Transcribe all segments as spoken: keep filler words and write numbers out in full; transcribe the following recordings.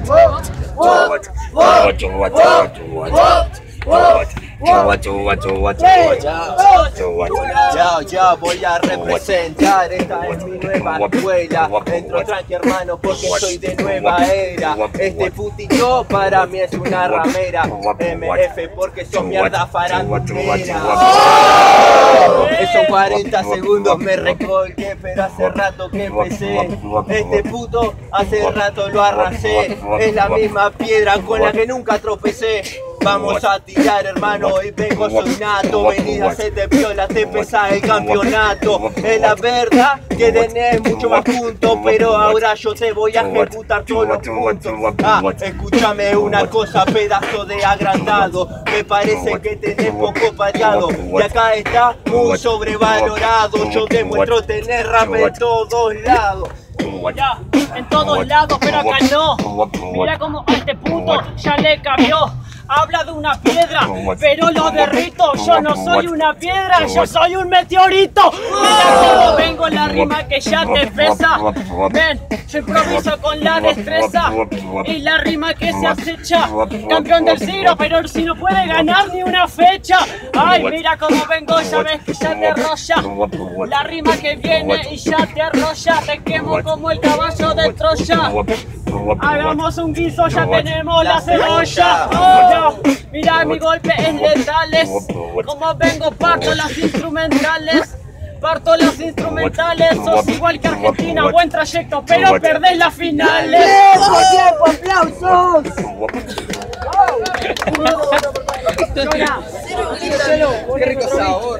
Ya, ya voy a representar, esta es mi nueva escuela. Entro tranqui hermano porque soy de nueva era. Este putito para mí es una ramera. M F porque son mierda farandulera. Esos cuarenta segundos me recolqué, pero hace rato que empecé. Este puto hace rato lo arrasé. Es la misma piedra con la que nunca tropecé. Vamos a tirar hermano, hoy vengo soy nato. Venida se te viola, te pesa el campeonato. Es la verdad que tenés mucho más puntos, pero ahora yo te voy a ejecutar todos los puntos. Ah, escúchame una cosa, pedazo de agrandado. Me parece que tenés poco variado y acá está muy sobrevalorado. Yo demuestro tener rap en todos lados. Ya, en todos lados, pero acá no. Mira como a este puto ya le cambió. Habla de una piedra, pero lo derrito. Yo no soy una piedra, yo soy un meteorito. Mira cómo vengo en la rima que ya te pesa. Ven, yo improviso con la destreza y la rima que se acecha. Campeón del siglo, pero si no puede ganar ni una fecha. Ay, mira cómo vengo, ya ves que ya te arrolla. La rima que viene y ya te arrolla. Te quemo como el caballo de Troya. Hagamos un guiso, ya tenemos la cebolla. Oh, mira mi golpe es letales. Como vengo parto las instrumentales. Parto las instrumentales. Sos igual que Argentina, buen trayecto, pero perdés las finales. ¡Tiempo, tiempo, aplausos! Qué rico sabor.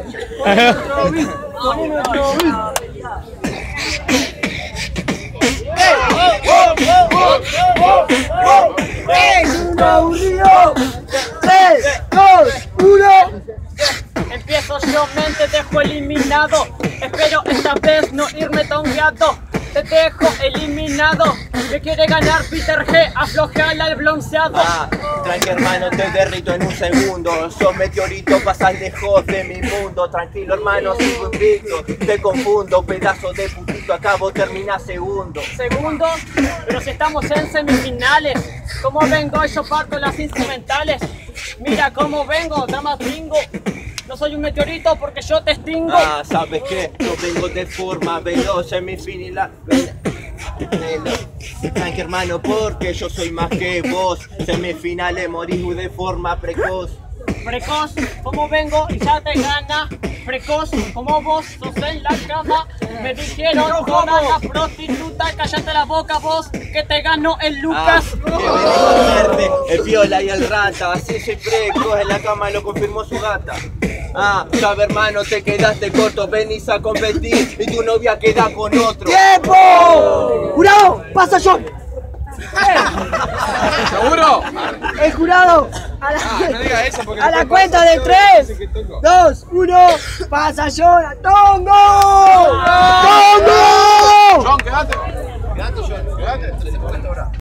¡Es un aburrido! ¡tres, dos, uno! Empiezo yo, mente, dejo eliminado. Espero esta vez no irme tongueado. Te dejo eliminado. Me quiere ganar Peter G, aflojala el bronceado. Ah, tranqui hermano, te derrito en un segundo. Sos meteorito, pasas lejos de mi mundo. Tranquilo hermano, sigo invicto. Te confundo, pedazo de putito, acabo, termina segundo. Segundo, pero si estamos en semifinales. Como vengo, yo parto las instrumentales. Mira cómo vengo, damas bingo. No soy un meteorito porque yo te extingo. Ah, ¿sabes qué? Yo vengo de forma veloz, semifinal. Tranqui hermano, porque yo soy más que vos. Semifinales morís de forma precoz. Precoz, como vengo y ya te gana. Precoz, como vos sos en la cama. Me dijeron con la prostituta, cállate la boca vos, que te ganó el Lucas. Ah, que vengo a verte, el viola y el rata. Así soy precoz, en la cama lo confirmó su gata. Ah, sabe hermano, te quedaste corto, venís a competir y tu novia queda con otro. ¡Tiempo! ¡Jurado! ¡Pasa yo! ¿Seguro? El jurado a la, Ah, no digas eso porque a la después cuenta pasa de yo y tres, dice que tengo. dos, uno, pasa yo, ¡Tongo! ¡Tongo! John, quédate. Quédate, John, quédate.